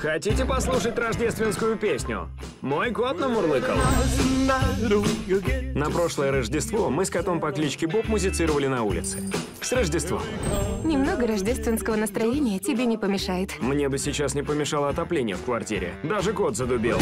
Хотите послушать рождественскую песню? Мой кот намурлыкал. На прошлое Рождество мы с котом по кличке Боб музицировали на улице. С Рождеством. Немного рождественского настроения тебе не помешает. Мне бы сейчас не помешало отопление в квартире. Даже кот задубел.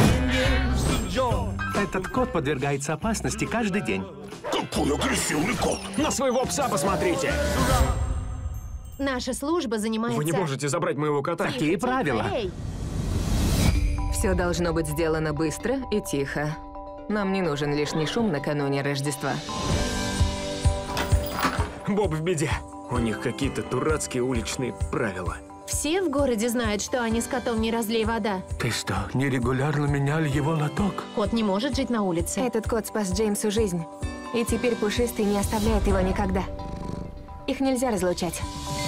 Этот кот подвергается опасности каждый день. Какой агрессивный кот! На своего пса посмотрите! Наша служба занимается... Вы не можете забрать моего кота. Такие правила. Эй, Все должно быть сделано быстро и тихо. Нам не нужен лишний шум накануне Рождества. Боб в беде. У них какие-то дурацкие уличные правила. все в городе знают, что они с котом не разлей вода. Ты что, нерегулярно меняли его лоток? Кот не может жить на улице. Этот кот спас Джеймсу жизнь. И теперь Пушистый не оставляет его никогда. Их нельзя разлучать.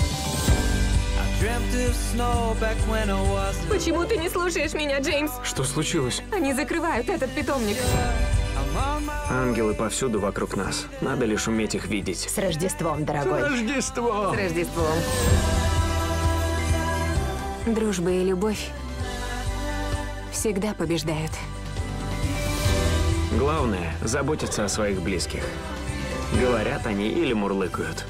Почему ты не слушаешь меня, Джеймс? Что случилось? Они закрывают этот питомник. Ангелы повсюду вокруг нас. Надо лишь уметь их видеть. С Рождеством, дорогой. Рождество! С Рождеством. Дружба и любовь всегда побеждают. Главное – заботиться о своих близких. Говорят они или мурлыкают.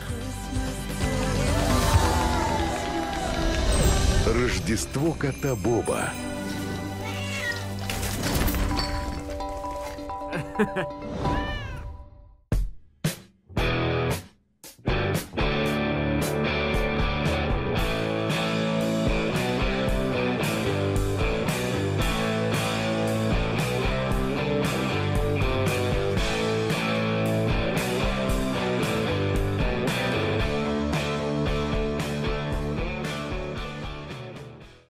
Рождество кота Боба.